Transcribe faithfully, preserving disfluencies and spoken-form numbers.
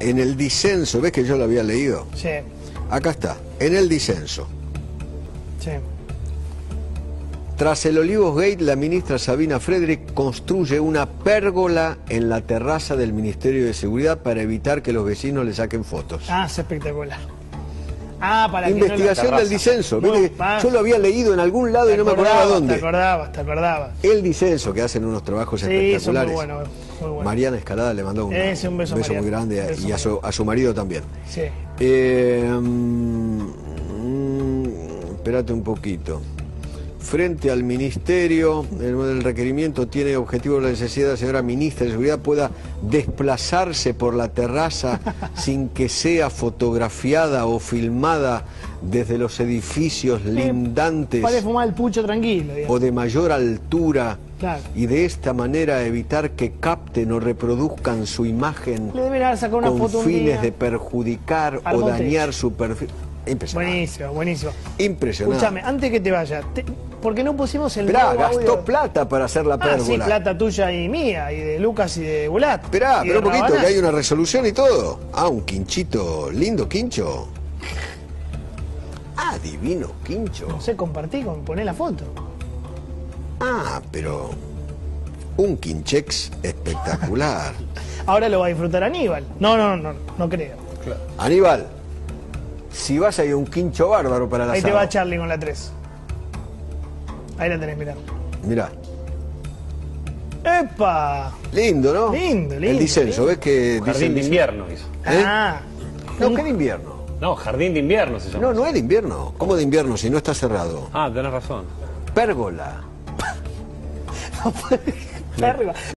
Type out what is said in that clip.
en el disenso, ¿ves que yo lo había leído? Sí. Acá está, en el disenso. Sí. Tras el Olivos Gate, la ministra Sabina Frederick construye una pérgola en la terraza del Ministerio de Seguridad para evitar que los vecinos le saquen fotos. Ah, es espectacular. Ah, para Investigación que no del disenso. Bueno, Viste, va. yo lo había leído en algún lado y no me acordaba dónde. Te acordabas, te acordabas. El disenso, que hacen unos trabajos Sí, espectaculares. son muy buenos, muy buenos. Mariana Escalada le mandó un, Ese, un beso, beso muy Mariana. grande Beso, y a su, a su marido también. Sí. Eh, mm, mm, espérate un poquito. Frente al Ministerio, el, el requerimiento tiene objetivo la necesidad de la señora ministra de Seguridad pueda desplazarse por la terraza sin que sea fotografiada o filmada desde los edificios lindantes Para fumar el pucho tranquilo, digamos. o de mayor altura, Claro. y de esta manera evitar que capten o reproduzcan su imagen Le deben haber sacado una con foto un fines día. de perjudicar o Armó dañar techo. su perfil. Impresionante. Buenísimo, buenísimo. Impresionante. Escúchame, antes que te vayas, te- ¿por qué no pusimos el Esperá, nuevo gastó audio? plata para hacer la Ah, pérgola. sí, plata tuya y mía, y de Lucas y de Bulat. Esperá, y de espera un poquito, Rabanal. que hay una resolución y todo. Ah, un quinchito, lindo quincho. Ah, divino quincho. No sé, compartí, con, poné la foto. Ah, pero un quinchex espectacular. Ahora lo va a disfrutar Aníbal. No, no, no, no, no creo. Aníbal, si vas a ir a un quincho bárbaro para la Ahí te va Charlie con la tres. Ahí la tenés, mirá. Mirá, ¡Epa! lindo, ¿no? Lindo, lindo, El disenso, lindo. ¿ves que Jardín dice- de invierno hizo. ¿Eh? Ah, No, ¿qué de invierno? No, jardín de invierno se llama. No, no es de invierno. ¿Cómo de invierno si no está cerrado? Ah, tenés razón. Pérgola. arriba.